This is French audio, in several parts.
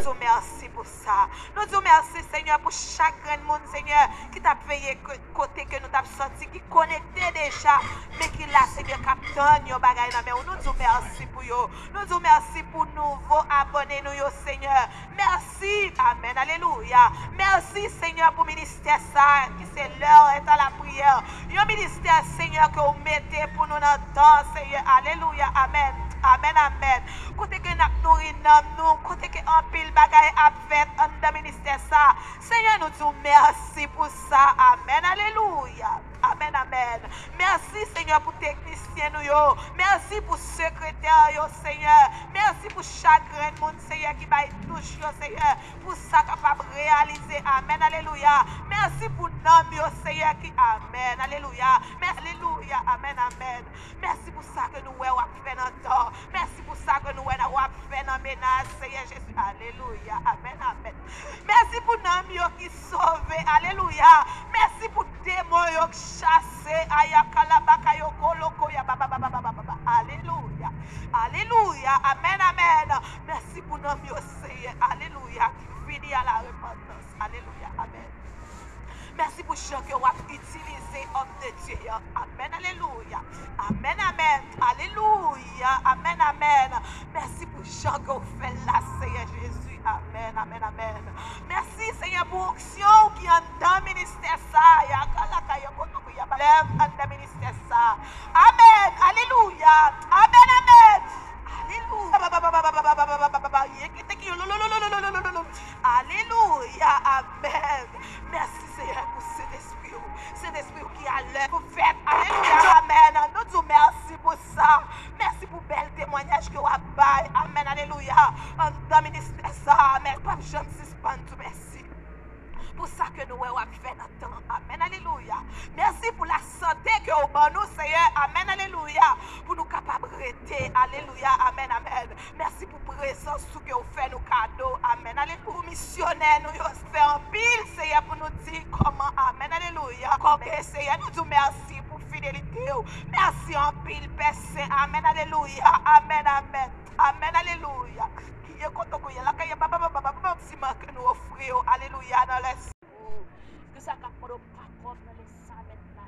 disons merci pour ça. Nous disons merci, Seigneur, pour chaque grand monde, Seigneur, qui t'a payé côté que nous t'avons sorti, qui connecté déjà, mais qui là, Seigneur, captain, yo bagay nan men. Nous disons merci pour yo. Nous disons merci pour nouveaux abonnés, nous, yo, Seigneur. Merci. Amen. Alléluia. Merci, Seigneur, pour le ministère ça, qui c'est l'heure est à la prière. Yo ministère, Seigneur, que vous mettez pour nous dans le temps, Seigneur. Alléluia. Amen. Amen, amen. Côté que nous nourrissons, nous, côté que en pile bagaille a fait en dans ministère ça. Seigneur, nous disons merci pour ça. Amen, alléluia. Amen, amen. Merci, Seigneur, pour technicien nous yo. Merci pour secrétaire yo, Seigneur. Merci pour chaque grand monde, Seigneur, qui va toucher, Seigneur, pour ça capable de réaliser. Amen, alléluia. Merci pour nom yo, Seigneur, qui amen, alléluia. Merci, alléluia. Amen, amen. Merci pour ça que nous avons fait dans le temps. Merci pour ça que nous avons fait dans le ménage, Seigneur Jésus. Alléluia. Amen, amen. Merci pour nous qui sauvé. Alléluia. Merci pour démons qui chassé. Ayakalabaka koloko ya baba baba baba baba. Alléluia. Alléluia. Amen, amen. Merci pour nous Seigneur. Alléluia. Qui finit à la repentance. Alléluia. Amen. Merci pour ceux qui ont utilisé homme de Dieu. Amen, alléluia. Amen, amen. Alléluia. Amen, amen. Merci pour ceux qui ont fait la Seigneur Jésus. Amen, amen, amen. Merci Seigneur pour l'action qui est dans le ministère ça. Lève dans le ministère ça. Amen, alléluia. Amen, amen. Alléluia. Amen. Merci Seigneur pour cet esprit qui a l'air pour faire. Alléluia. Amen. Nous disons merci pour ça. Merci pour bel témoignage que vous avez. Amen. Alléluia. Dans le ministère ça. Amen. Pas je me suspends tout. Merci. Pour ça que nous avons fait notre temps. Amen, alléluia. Merci pour la santé que vous avez nous, Seigneur. Amen, alléluia. Pour nous capables de rester. Alléluia. Amen, amen. Merci pour la présence que vous faites nos cadeaux. Amen, alléluia. Pour missionnaires, nous avons fait un pile, Seigneur, pour nous dire comment. Amen, alléluia. Comme Seigneur, nous disons merci pour fidélité. Merci en pile, Père Saint. Amen, alléluia. Amen, amen. Amen, alléluia. Que nous offrons, alléluia, dans les que ça capte pas comme dans les samettes la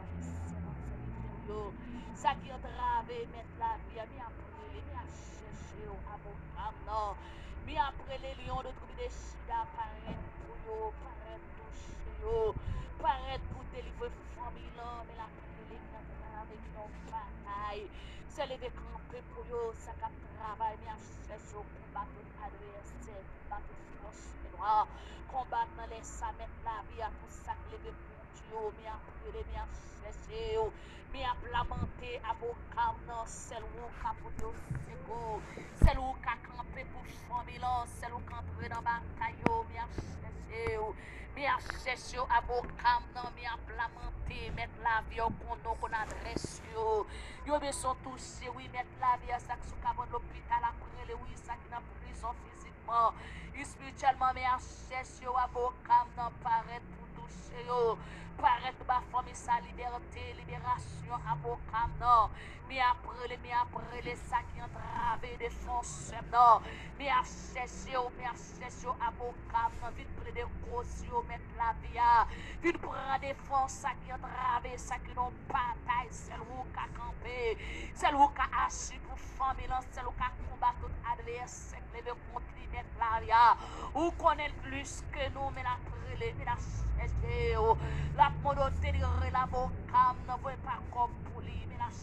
vie, ça qui entrave mettre la vie, mais après les à chercher avocat, non, mais après les lions de trouver des chida paraître pour yo, paraître toucher paraître pour délivrer famille là, mais la les avec nos bataille, c'est lever camper pour yo, ça capte travail, mais à chercher combattre adversaire, combattre force noire, combattre dans les samettes la vie, pour ça que lever pour Dieu, mais après les mais à chercher, mais à lamenter avocat non, celle où capote seco, celle où qu'a camper pour famille là, celle où camper dans bataille, mais à chercher. Mais à chercher avocat, non, mais à lamenter, mettre la vie au condom qu'on adresse. Yo bien sont touchés, oui, mettre la vie à ça qui sont à l'hôpital après les oui, ça qui n'a prison physiquement, spirituellement, mais à chercher avocat, non, paraître pour toucher, paraître ma famille, sa liberté, libération, avocat, non, mais après les ça qui entravé des fonds, non, mais à chercher, avocat, non, vite près des cautions, mettre la vie à, vite prendre des fonds, ça qui entravé, ça qui n'ont pas taille, celle où qu'a campé, celle où qu'a assis pour famille, celle où qu'a combattre tout adversaire, lever contre lui, mettre la vie à, ou connaît plus que nous, mais la prélé, mais la chercher, la monoté de l'avocat, ne veut pas comme pour lui, mais la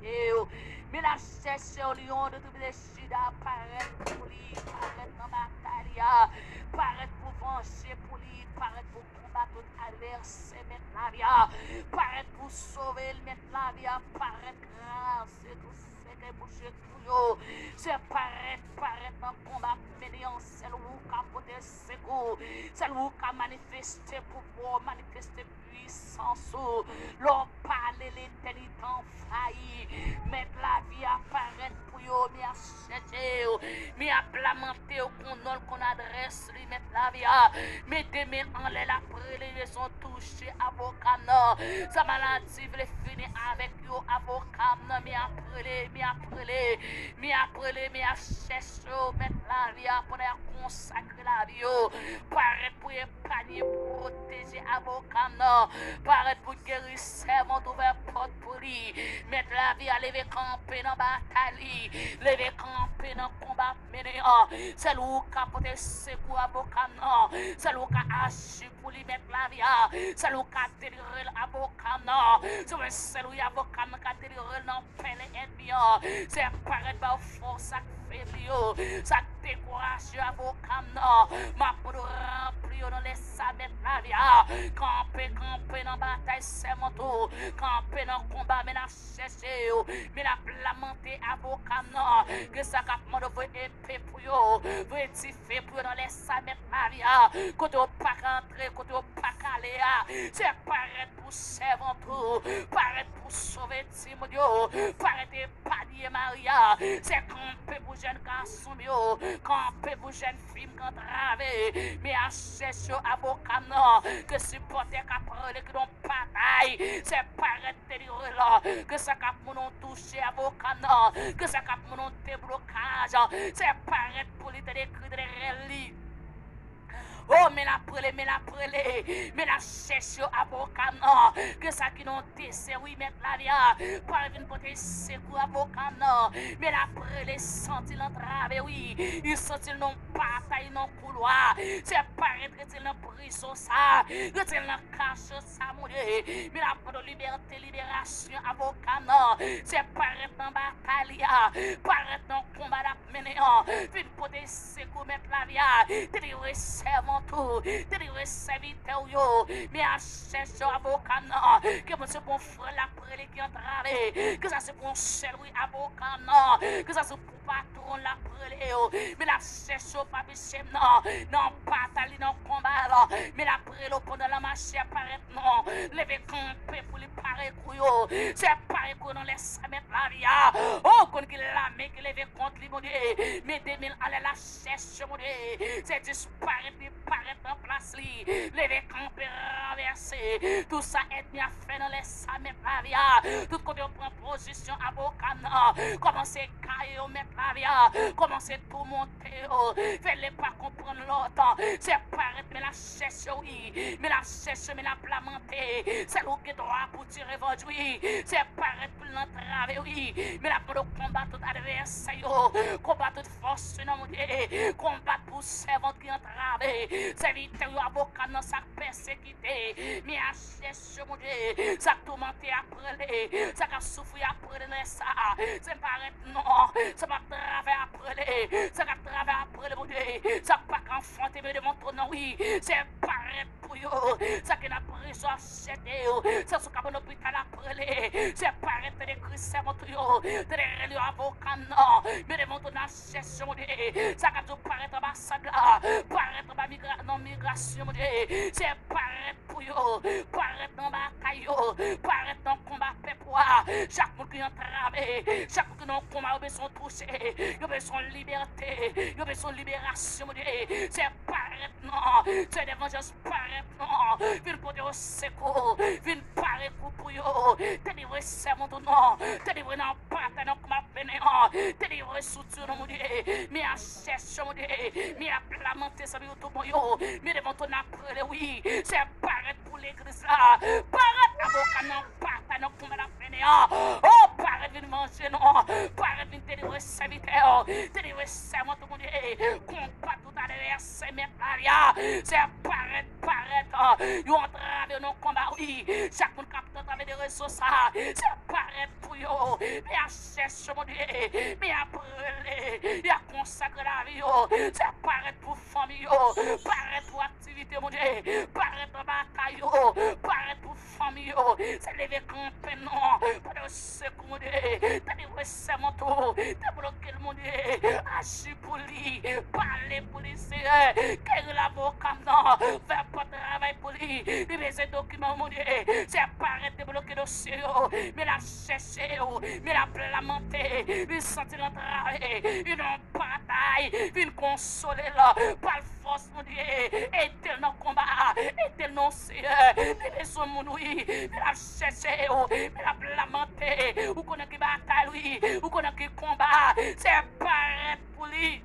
chercher au lion de tout les chida, paraître pour lui, paraître dans la bataille, paraître pour venger pour lui, paraître pour combattre tout adversaire, mettre la vie, paraître pour sauver, mettre la vie, paraître grâce, c'est tout ce que pour chez tout, c'est paraître dans le combat, médian, celle où capoter secours, celle où qu'a manifesté pouvoir, manifester puissance, l'on parle l'intelligence failli, mettre la vie apparaître pour yo, mi a cherché, mi a planté qu'on nom qu'on adresse, lui mettre la vie, mettez mes en l'air la prélevé sont touchés avocat non, sa maladie veut finir avec yo avocat non, mi a cherché, mettre la vie pour consacrer la vie, paraître pour épargner, protéger avocat non, paraître pour guérir serment ouvert porte pour lui, mettre la vie à lever camper dans bataille, lever camper dans combat mené, c'est lui qui a porté secours avocat non, c'est lui qui a agi pour lui mettre la vie, c'est lui qui a délivré l'avocat non, c'est lui avocat qui a délivré dans peine ennemi, c'est paraître par force faible, ça décourage avocat non, ma pour remplir dans les mettre la vie, camper dans bataille c'est mon tour, camper dans combat mais la chercher, mais la lamenté avocat non, que ça cap mon veut épée pour yo, veut édifier pour dans les mettre la vie, quand on pas rentrer, quand on pas caler, c'est paraître pour servir tout, paraître pour sauver Timothée, paraître épargner Maria, c'est camper pour jeune garçon yo, camper pour jeune fille quand traver, mais à chercher avocat non, que supporter qu'à parler que l'on bataille, c'est paraître délivrer là, que ça cap mon toucher avocat non, que ça cap mon déblocage, c'est paraître pour les écrire des reliques. Oh, mais la cherche avocat non, que ça qui n'ont c'est oui, mettre la vie, par une portée secours avocat non, mais la prele sentit l'entrave, oui, ils sentit non bataille, non couloir, c'est paraître que c'est dans prison ça, que c'est dans cache ça, mon Dieu, mais la pour liberté, libération avocat non, c'est paraître dans bataille, paraître dans combat d'amener, une portée secours, mettre la vie, délivrer servant tout, délivrer serviteur yo, mais à chercher avocat non, que monsieur bon frère la prélé qui entrave, que ça c'est pour seul oui avocat non, que ça c'est pour patron la prélé, mais la cherche pas bichem non, non bataille non combat là, mais la prélé pendant la marche apparaît non, lever camper pour les parer couyo, c'est parer qu'on dans les mettre la vie, oh qu'on qui la mais qui lever contre lui mon Dieu, mais 2000 aller la cherche mon Dieu, c'est disparaître paraître en place li, lever camper renverser, tout ça est bien fait dans les mettre la vie, tout côté on prend position avocat non, commencer cailler mettre la vie, commencer tout monter, fais-les pas comprendre l'autre, c'est paraître mais la cherche oui, mais la cherche mais la planter, c'est l'eau qui droit pour tirer votre oui, c'est paraître pour l'entraver oui, mais la pour le combat tout adversaire, combat toute force non mon Dieu, combat pour servant qui entrave, c'est vite avocat dans sa persécuté, mais à chercher mon Dieu, ça tourmenté après, ça a souffrir après ça, c'est paraître non, ça va travailler après, ça va travailler après mon Dieu, ça pas qu'enfanter mais devant ton nom oui, c'est paraître pour yo, ça qui n'a pris acheté, ça se capable l'hôpital après, c'est paraître de Christ mon yo, de les avocat non, mais devant ton chercher mon Dieu, ça qui paraître ambassade là, paraître non migration mon Dieu, c'est paraître pour yo, paraître dans bataille yo, paraître dans combat pépoir, chaque monde qui entrave, chaque monde qui dans combat besoin toucher, yo besoin liberté, yo besoin libération mon Dieu, c'est paraître non, c'est l'évangile paraître non, vient porter au secours, vient paraître pour yo, délivrer serment non, délivrer dans bataille dans combat pénéant, délivrer soutien mon Dieu, mais à chercher mon Dieu, mais à planter ça tout bon yo, mais devant ton après oui, c'est paraître pour l'église là, paraître avocat non bataille non combat la pénéant, oh paraître venir manger non, paraître venir délivrer serviteur, délivrer serment tout mon Dieu, combat tout adversaire mettre là, c'est paraître, yo entrave non combat oui, chaque monde capte entrave des ressources ça, c'est paraître pour yo, mais à chercher mon Dieu, mais à brûler, et à consacrer la vie yo, c'est paraître pour famille yo, paraître pour activité mon Dieu, paraître pour bataille yo, paraître pour famille yo, c'est lever camper non, pas de secours mon Dieu, t'as dit c'est mon tour, t'as bloqué mon Dieu, agis pour lui, parler pour lui, c'est l'avocat non, faire pas travail bagaille pour lui. Il besoin de documents, mon Dieu. C'est paraître de bloquer dossier. Mais la chercher, mais la lamenter. Il sentit l'entraver. Une bataille. Une consoler là. Par force, mon Dieu. Et tel non combat. Et tel non Seigneur. Il besoin, mon oui. Mais la chercher, mais la lamenter. Ou qu'on a qui bataille, oui. Ou qu'on a qui combat. C'est paraître pour lui.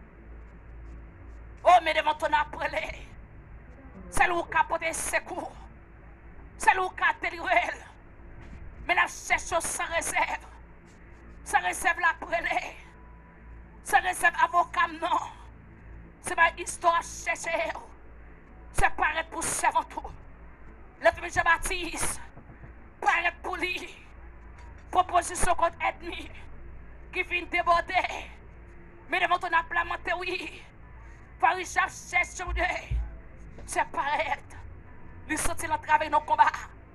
Oh, mais devant ton appelé. C'est lui qui a porté secours. C'est lui qui a délivré. Mais la cherche sans réserve. Sans réserve la prélée. Sans réserve avocat, non. C'est pas histoire à chercher. C'est paraître pour servir tout. Le premier Jean-Baptiste. Paraître pour lui. Proposition contre ennemi. Qui vient déborder. Mais devant ton appelé, oui. Par Richard cherche sur Dieu. C'est paraître. Lui sortir dans le travail dans le combat.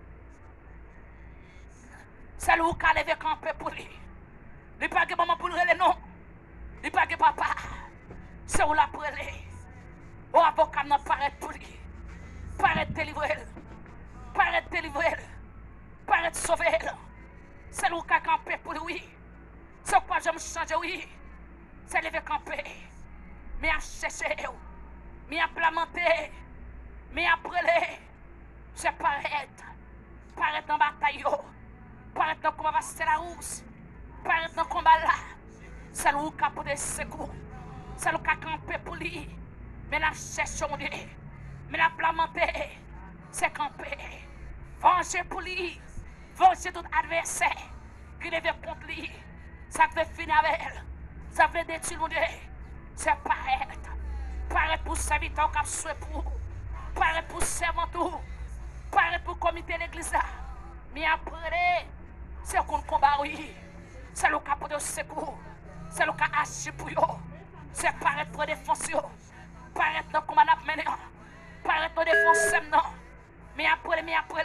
C'est lui qui a levé camper pour lui. Il n'y a pas de maman pour le non. Il n'y a pas de papa. C'est où la prélé. Au avocat n'a paraît pour lui. Paraît délivrer. Paraît délivrer. Paraît sauver. C'est lui qui a campé pour lui. C'est pourquoi je me change, oui. C'est levé camper. Mais à chercher. Mais à planter. Mais après, c'est paraître. Paraître dans la bataille. Paraître dans le combat, c'est la rousse. Paraître dans le combat là. C'est lui qui a pour des secours. C'est lui qui a campé pour lui. Mais la cherche, mon Dieu. Mais la planter, c'est camper. Venger pour lui. Venger tout adversaire qui devait contre lui. Ça fait finir avec elle. Ça fait détruire, mon Dieu. C'est paraître. Paraître pour serviteur qui a souhait pour. Paraître pour servant tout. Paraître pour comité de l'église. Mais après, c'est qu'on combat, oui. C'est le cas pour le secours. C'est le cas agi pour eux. C'est paraître pour défense. Paraître dans le combat mené. Paraître pour défense. Mais après,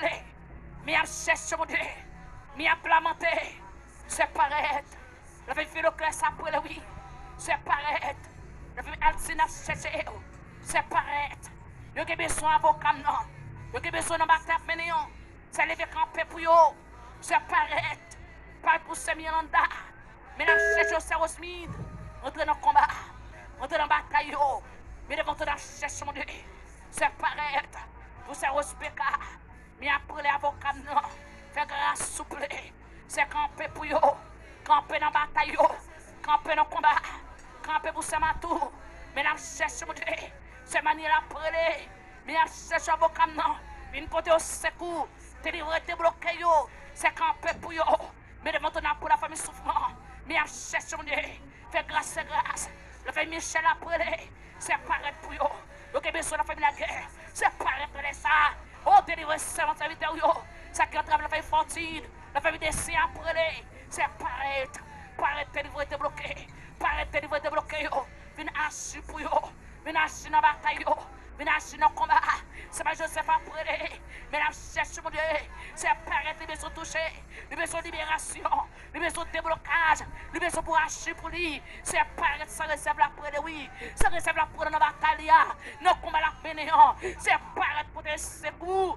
mais à chercher, mon Dieu. Mais à planter. C'est paraître. La vie fait le cœur, ça après, oui. C'est paraître. La vie alcina chercher. C'est paraître. Vous avez besoin d'avocat, non. Vous avez besoin de bataille mené. C'est lever camper pour eux. C'est paraître. Paraître pour se mettre en da. Mais la cherche, c'est Rosmide. Entrez dans le combat. Entrez dans la bataille. Mais devant la cherche, mon Dieu. C'est paraître. Vous c'est Rospeka. Mais après les avocats, non. Fais grâce, souple. C'est camper pour eux. Camper dans la bataille. Camper dans le combat. Camper pour se mettre. Mais la cherche, mon Dieu. C'est manière après. Mais la cherche, avocat, non. Une côté au secours. Délivrer, débloquer. C'est camper pour eux. Mais devant ton pour la famille souffrant. Mais la cherche, mon Dieu. Fais grâce, c'est grâce. Le famille Michel après. C'est paraître pour eux. Le Québec sur la famille la guerre. C'est paraître de ça. Oh, délivrer, c'est mon serviteur. Ça qui entrave la famille Fortune. La famille des siens après. C'est paraître. Paraître, délivrer, débloquer. Paraître, délivrer, débloquer. Vine agir pour eux. Vine agir dans la bataille. Vine agir dans le combat. C'est pas Joseph après. Mais la cherche, mon Dieu. C'est paraître, les besoins touchés. Les besoins de libération. Les besoins de déblocage. Les besoins pour agir pour lui. C'est paraître sans réserve la près de oui. Sans réserve la près de la bataille. Non, combat la pénéant. C'est paraître pour des secours.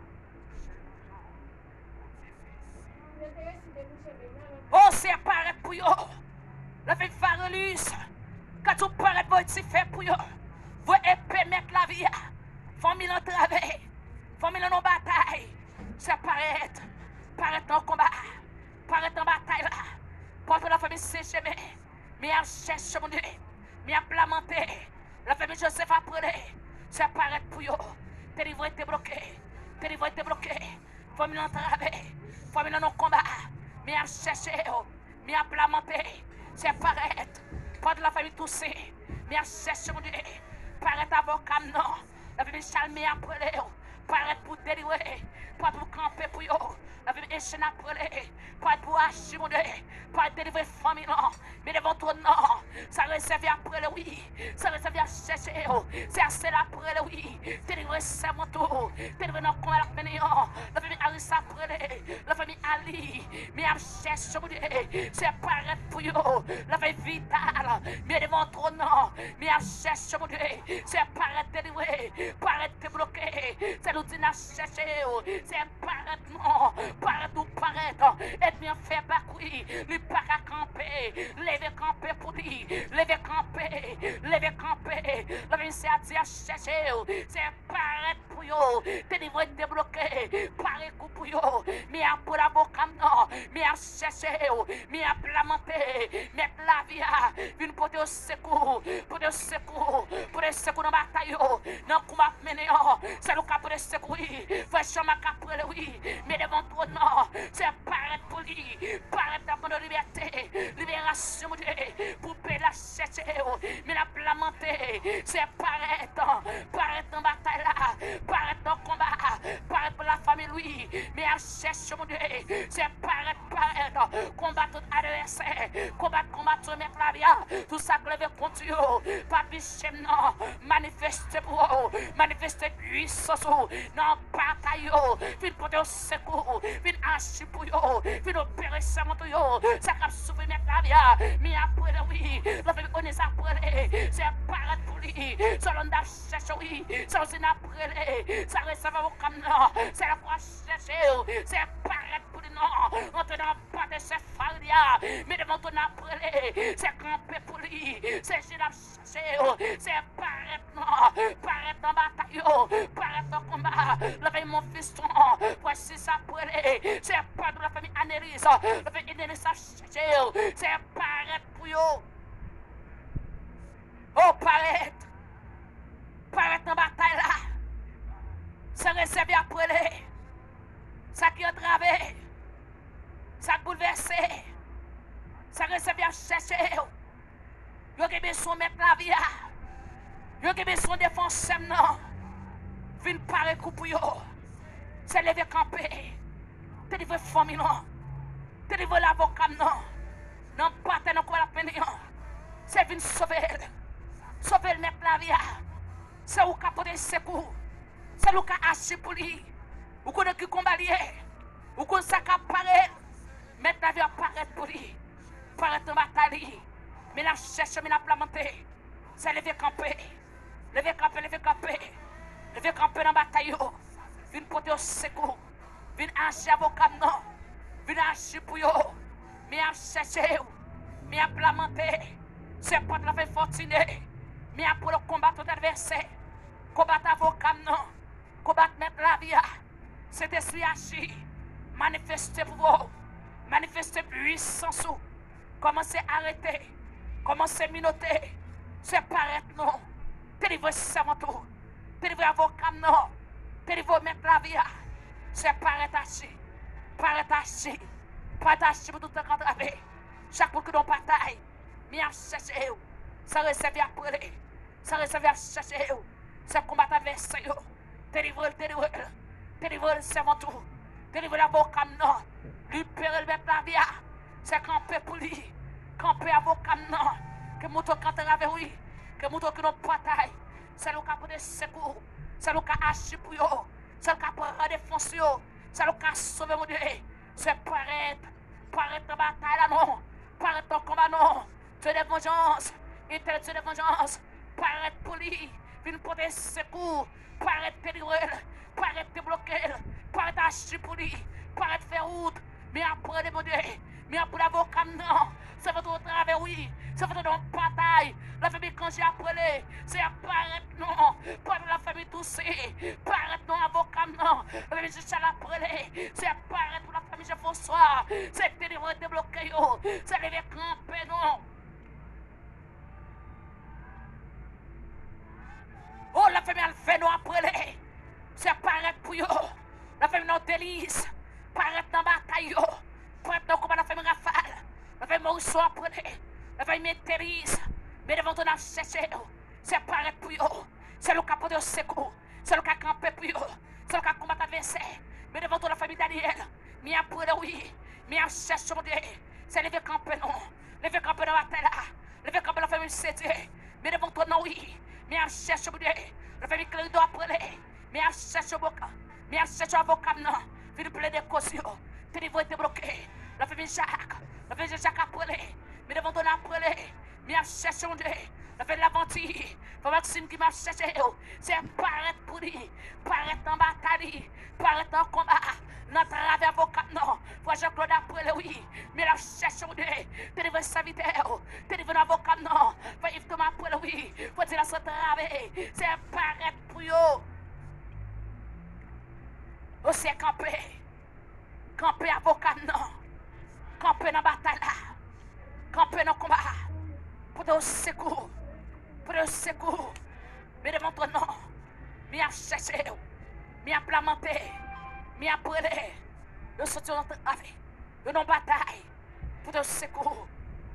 Oh, c'est paraître pour eux. La vie Varelus. Quand tu paraître, vous êtes fait pour eux. Vous épée mettre la vie. Famille en travail. Famille en bataille. C'est paraître. Paraître dans le combat. Paraître en bataille là. Porte la famille Séchémé. Mais elle cherche mon Dieu. Mais elle lamenté. La famille Joseph après. C'est paraître pour eux. Délivrer était bloqué. Délivrer était bloqué. Famille en travail. Famille en combat. Mais elle cherche. Mais elle lamenté. C'est paraître. Porte la famille toussée. Mais elle cherche mon Dieu. Paraître avocat non. La famille Chalmé après. Paraître pour délivrer. Paraître pour camper pour eux. La famille Échène après. Paraître pour agir mon Dieu. Paraître délivrer famille non. Mais devant toi non. Ça réserve après le oui. Ça réserve à chercher. C'est assez après le oui. Délivrer c'est mon tour. Délivrer dans le coin la famille. La famille Alice après. La famille Ali. Mais elle cherche mon Dieu. C'est paraître pour eux. La famille Vitale. Mais devant toi non. Mais elle cherche mon Dieu. C'est paraître délivrer. Paraître débloquer. C'est nous dit n'a cherché, c'est paraître non, paraître ou paraître, et bien fait bakoui, lui pas qu'à camper, lever camper pour lui, lever camper, la vie c'est à dire chercher, c'est paraître pour yo, délivrer débloquer, paraître pour yo, mais à pour la boca non, mais à chercher, mais à planter, mettre la vie à, une porter au secours, pour le secours dans la bataille, dans le combat mené, c'est le cas pour le secours, faut chemin qu'après oui, mais devant toi non, c'est paraître pour lui, paraître dans la liberté, libération pour payer la chercher, mais la planter, c'est paraître dans la bataille là, paraître dans le combat, paraître pour la famille lui, mais à chercher mon Dieu, c'est paraître, combattre tout adversaire, combattre mettre la vie, tout ça que lever contre eux, pas bicher non, manifester pour eux, manifester puissance dans bataille, fin porter au secours, fin agir pour eux, fin opérer ça mon Dieu, ça cap souffrir mettre la vie, mais après oui, la famille on est après, c'est paraître pour lui, selon la cherche oui, selon c'est après, ça recevoir au canon, c'est la fois chercher, c'est paraître pour lui non, entrer dans pas de chef faria, mais devant ton après, c'est camper pour lui, c'est j'ai la chercher, c'est paraître non, paraître dans bataille, paraître dans combat, la famille mon fiston, voici ça après, c'est pas de la famille Anélis, la famille Anélis a chercher, c'est paraître pour yo. Oh, paraître dans bataille là, c'est réservé après les, ça qui est entravé, ça bouleversé, ça réservé à chercher, yo qui besoin mettre la vie, yo qui besoin défense non, vin paraître pour yo, c'est lever camper, te livrer famille non, te livrer l'avocat non pas te non quoi la peine c'est vin sauver mettre la vie, c'est où qu'a porter secours, c'est où qu'a agir pour lui, ou qu'on qui combat lié, ou qu'on ça qu'a paraître, mettre la vie apparaître pour lui, paraître en bataille, mais la cherche, mais la planter, c'est lever camper dans la bataille, vin porter au secours, vin agir avocat non, vin agir pour yo, mais à chercher, mais à planter, c'est pas de la vie fortunée, mais pour le combattre l'adversaire, combattre avocat non, combattre mettre la vie, c'est esprit agir, manifester pour vous, manifester puissance, commencer à arrêter, commencer à minoter, c'est paraître non, délivrer servant tout, délivrer avocat non, délivrer mettre la vie, c'est paraître agir, pour tout le monde, chaque fois que l'on bataille, mais à chercher, ça réserve à brûler, ça réserve à chercher, ça combattre adversaire, délivrer le servant tout, délivrer l'avocat non, libérer le mettre la vie, c'est camper pour lui, camper avocat non, que mouton quand avec lui, que mouton que l'on bataille, c'est le cas pour des secours, c'est le cas agir pour eux, c'est le cas pour défoncer, c'est le cas sauver mon Dieu, c'est paraître dans bataille là non, paraître dans combat non, Dieu de vengeance, Dieu de vengeance, paraître pour lui, une pour des secours, paraître délivrer, paraître débloquer, paraître agir pour lui, paraître faire route, mais après mon Dieu, mais après l'avocat non, c'est votre travail oui, c'est votre bataille, la famille quand j'ai appelé, c'est apparaître non, pas de la famille toussée, paraître non avocat non, la famille j'ai appelé, c'est apparaître pour la famille j'ai François, c'est délivrer débloquer c'est lever camper non. Oh, la famille fait nous après, c'est paraître pour eux. La famille nous délice, paraître dans la bataille, paraître dans le combat de la famille Rafale. La famille Maurice après, la famille Métérise, mais devant ton chercher, c'est paraître pour eux. C'est le cas pour de secours, c'est le cas camper pour eux, c'est le cas combattre adversaire. Mais devant ton la famille Daniel, mais après oui, mais à chercher mon Dieu, c'est lever camper non, lever camper dans la bataille là, lever camper dans la famille Cédé, mais devant ton oui. Mais à chercher mon Dieu, la famille Clédo après, mais à chercher avocat, mais à chercher avocat non, vient plaider caution, délivrer était bloqué, la famille Jacques après, mais devant ton après, mais à chercher mon Dieu, La fait de l'aventure. Faut Maxime qui m'a cherché. C'est paraître pour lui. Paraître en bataille. Paraître en combat. Dans travers avocat, non. Faut Jean-Claude après oui. Mais la cherche au dé. Délivrer sa serviteur. Délivrer l'avocat, non. Faut Yves Thomas après oui. Faut dire la santé travers. C'est paraître pour eux. Aussi camper. Camper avocat, non. Camper dans la bataille là. Camper dans le combat. Pour te secours. Pour te secours. Mais devant ton nom. Mais à chercher. Mais à planter. Mais à brûler. De sortir notre travail. De nos batailles. Pour te secours.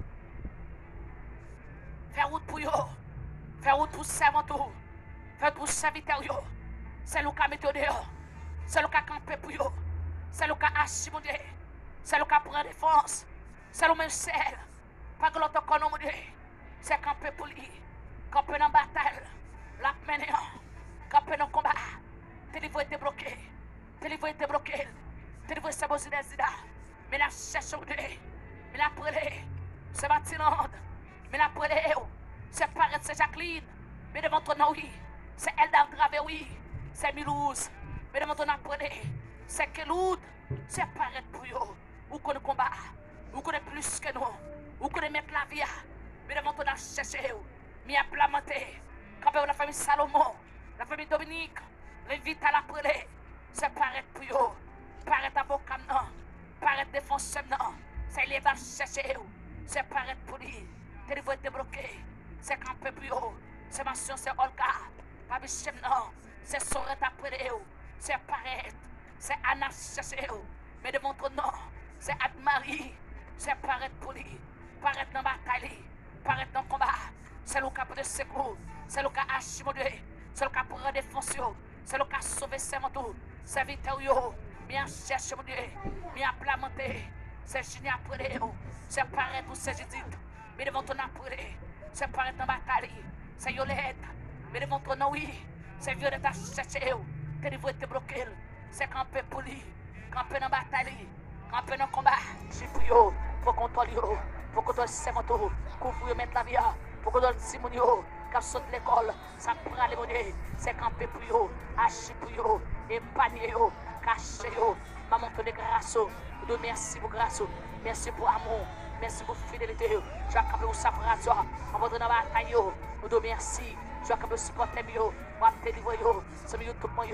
Faire route pour eux. Faire route pour servant. Faire route pour serviteur. C'est le cas mettre dehors. C'est le cas camper pour eux. C'est le cas achimonder. C'est le cas prendre défense. C'est le même sel. Pas que l'autre économie. C'est camper pour lui. Camper dans la bataille. La mener. Camper dans le combat. Téléphone était bloqué. Téléphone était bloqué. Téléphone c'est beau des idées. Mais la cherche au dé. Mais la prélée. C'est Mathilde. Mais la prélée. C'est Paret, c'est Jacqueline. Mais devant ton nom, oui. C'est Eldar Travé, oui. C'est Milouz. Mais devant ton prélée. C'est Keloud. C'est Paret pour eux. Ou qu'on combat. Ou qu'on est plus que nous. Ou qu'on est mettre la vie. Mais devant ton chercher. Mais à planter. Quand la famille Salomon. La famille Dominique. L'invite à la prélée. C'est Paret pour eux. Paret avocat, non. Paret défenseur, non. C'est les va chercher. C'est Paret pour lui. Téléphone débloqué. C'est campé pour eux. C'est Massion, c'est Olga. Pas Bichem, non. C'est Soret après eux. C'est Paret. C'est Anna chercher. Mais devant ton nom. C'est Anne-Marie. C'est Paret pour lui. Paret dans la bataille. Paret dans le combat. C'est le cas pour le secours. C'est le cas achimodé. C'est le cas pour la défense. C'est le cas sauver ses manteaux. C'est Victorio. Bien chercher mon Dieu. Bien planter. C'est Chini après eux. C'est Paret pour ces Judith. Mais devant ton après. C'est Paret dans la bataille. C'est Yolette. Mais devant ton nom, oui. C'est Violette à chercher. Téléphone était bloqué. C'est camper pour lui. Camper dans la bataille. Camper dans le combat. C'est pour eux. Faut qu'on contrôle eux. Faut qu'on donne ses manteaux. Couvre mettre la vie. Faut qu'on donne Simon eux. Quand saute l'école, ça prend les monnaies. C'est camper pour eux. Hacher pour eux. Épargner eux. Cacher eux. Maman, te de grâce. Nous merci pour grâce. Merci pour amour. Merci pour fidélité. Je vais camper au savoir. On va dans la bataille. Nous merci. Je vais camper au supporter mieux. On va te livrer. C'est mieux tout le monde.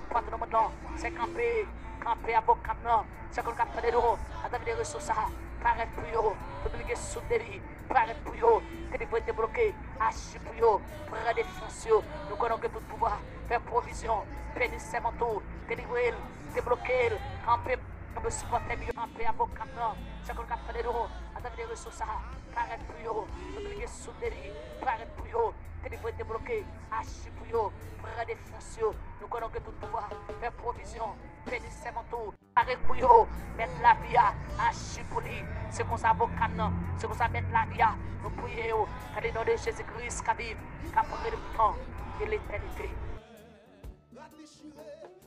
C'est camper. Camper à Boc maintenant. C'est qu'on capte des euros. Attendez les ressources. Paraître pour eux. Publier sous des vies. Paraître pour eux. Téléphone débloqué. Hacher pour eux. Prendre des fonciaux. Nous connaissons que tout pouvoir. Faire provision. Pénis ses manteaux. Délivrer. Débloquer. Camper. Comme supporter mieux. Camper à Boc maintenant. C'est qu'on capte des euros. Attendez les ressources. Paraître pour eux. Publier sous des vies. Paraître pour eux. Téléphone débloqué. Hacher pour eux. Prendre des fonciaux. Nous connaissons que tout pouvoir. Faire provision. Pénis ses manteaux. Paraître pour eux. Mettre la vie à hacher pour lui. C'est comme ça, avocat, non. C'est comme ça, mettre la vie à nous prier. Car le nom de Jésus-Christ qui vive, qui a pris le temps et l'éternité.